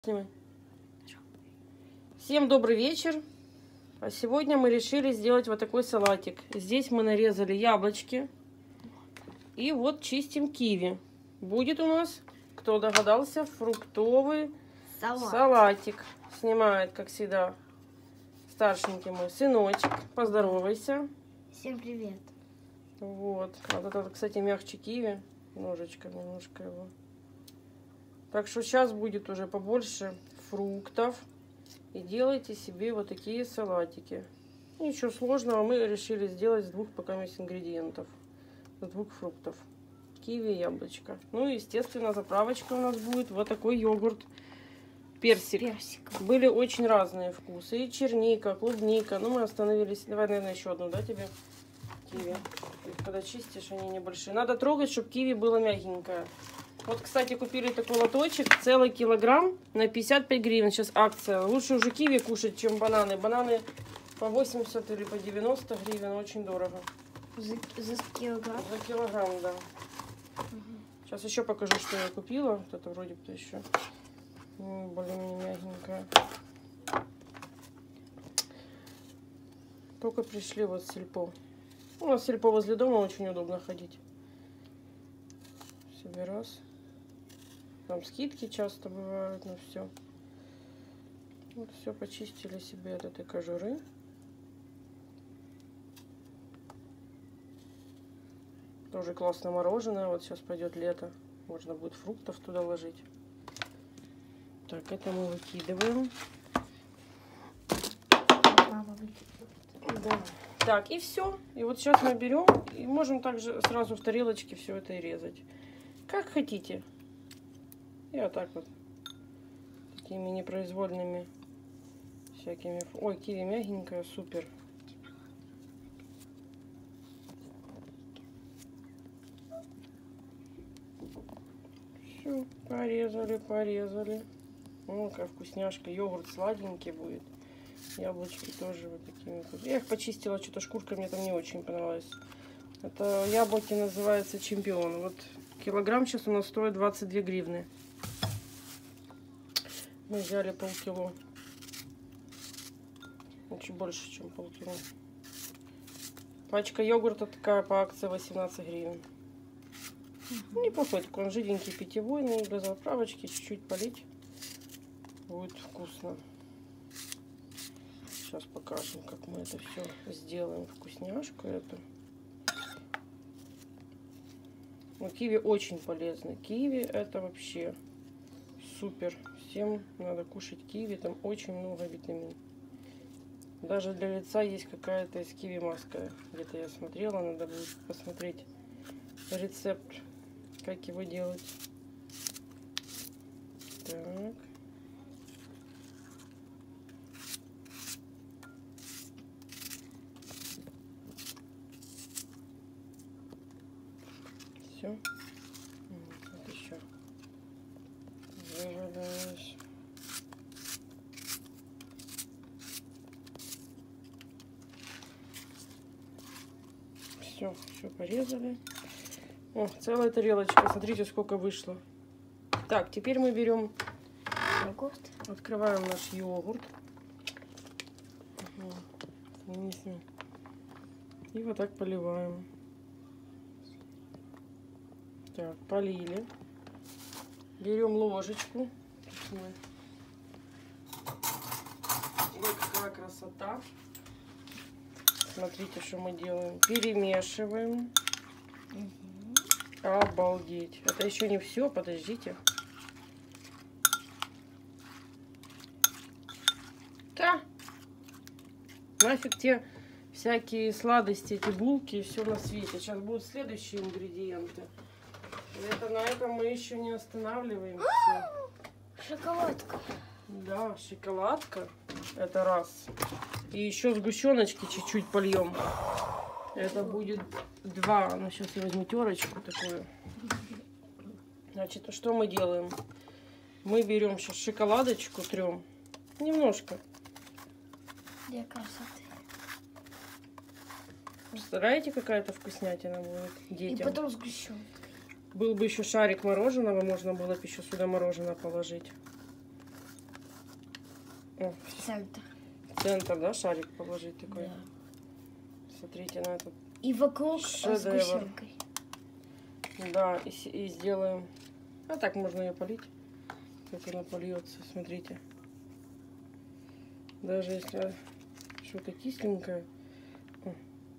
Снимай. Всем добрый вечер. А сегодня мы решили сделать вот такой салатик. Здесь мы нарезали яблочки. И вот чистим киви. Будет у нас, кто догадался, фруктовый салатик. Снимает, как всегда, старшенький мой сыночек. Поздоровайся. Всем привет. Вот. Вот это, кстати, мягче киви. Немножко его. Так что сейчас будет уже побольше фруктов. И делайте себе вот такие салатики. Ничего сложного, мы решили сделать с двух пока ингредиентов. С двух фруктов. Киви и яблочко. Ну и, естественно, заправочка у нас будет вот такой йогурт. Персик. Были очень разные вкусы. И черника, клубника. Ну, мы остановились. Давай, наверное, еще одну, да, тебе? Киви. Когда чистишь, они небольшие. Надо трогать, чтобы киви было мягенькое. Вот, кстати, купили такой лоточек, целый килограмм на 55 гривен. Сейчас акция. Лучше уже киви кушать, чем бананы. Бананы по 80 или по 90 гривен. Очень дорого. За килограмм? За килограмм, да. Сейчас еще покажу, что я купила. Вот это вроде бы еще более-менее мягенькое. Только пришли вот с сельпо. У нас сельпо возле дома, очень удобно ходить. Себе раз. Там скидки часто бывают на все. Вот все почистили себе от этой кожуры. Тоже классное мороженое. Вот сейчас пойдет лето. Можно будет фруктов туда ложить. Так, это мы выкидываем. Мама выкидывает. Да. Так, и все. И вот сейчас мы берем и можем также сразу в тарелочке все это и резать. Как хотите. И вот так вот. Такими непроизвольными всякими. Ой, киви мягенькая, супер. Все, порезали. О, какая вкусняшка. Йогурт сладенький будет. Яблочки тоже вот такими. Я их почистила, что-то шкурка мне там не очень понравилась. Это яблоки называется Чемпион. Вот килограмм сейчас у нас стоит 22 гривны. Мы взяли полкило. Чуть больше, чем полкило. Пачка йогурта такая по акции 18 гривен. Неплохой такой, он жиденький, питьевой, без заправочки, чуть-чуть полить. Будет вкусно. Сейчас покажем, как мы это все сделаем. Вкусняшку эту. Но киви очень полезны. Киви это вообще супер. Всем надо кушать киви. Там очень много витаминов. Даже для лица есть какая-то из киви маска. Где-то я смотрела. Надо будет посмотреть рецепт, как его делать. Так. Все. Вот еще. Завалялось. Все порезали. О, целая тарелочка. Смотрите, сколько вышло. Так, теперь мы берем йогурт. Открываем наш йогурт. И вот так поливаем. Так, полили. Берем ложечку. Вот какая красота. Смотрите, что мы делаем. Перемешиваем. Обалдеть. Это еще не все, подождите. Да. Нафиг те всякие сладости, эти булки и все на свете. Сейчас будут следующие ингредиенты. На этом мы еще не останавливаемся. Шоколадка. Да, шоколадка. Это раз. И еще сгущеночки чуть-чуть польем. Это будет 2. Ну, сейчас я возьму терочку такую. Значит, что мы делаем? Мы берем сейчас шоколадочку, трем. Немножко. Для красоты. Представляете, какая-то вкуснятина будет детям? И потом сгущенка. Был бы еще шарик мороженого, можно было бы еще сюда мороженое положить. О, Центр. в центр, да, шарик положить такой? Да. Смотрите на этот. И вокруг Шедевр. сгущенкой. Да, и сделаем. А так можно ее полить. Как она польется, смотрите. Даже если что-то кисленькое. О.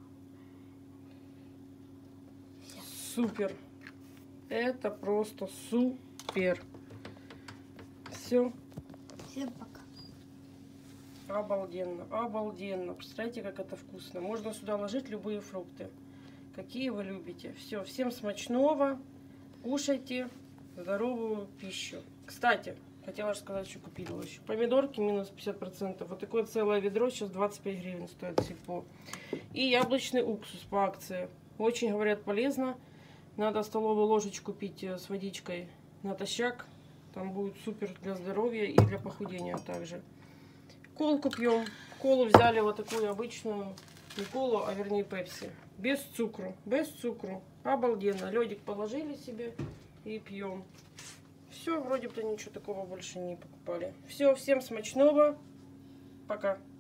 Супер. Это просто супер. Все. Всем пока. Обалденно, обалденно. Представляете, как это вкусно. Можно сюда ложить любые фрукты, какие вы любите. Все, всем смачного. Кушайте здоровую пищу. Кстати, хотела же сказать, что купила еще. Помидорки минус 50%. Вот такое целое ведро сейчас 25 гривен стоит сельпо. И яблочный уксус по акции. Очень, говорят, полезно. Надо столовую ложечку пить с водичкой натощак. Там будет супер для здоровья и для похудения также. Колку пьем. Колу взяли вот такую обычную. Не колу, а вернее пепси. Без цукру. Без цукру. Обалденно. Ледик положили себе и пьем. Все, вроде бы ничего такого больше не покупали. Все, всем смачного. Пока.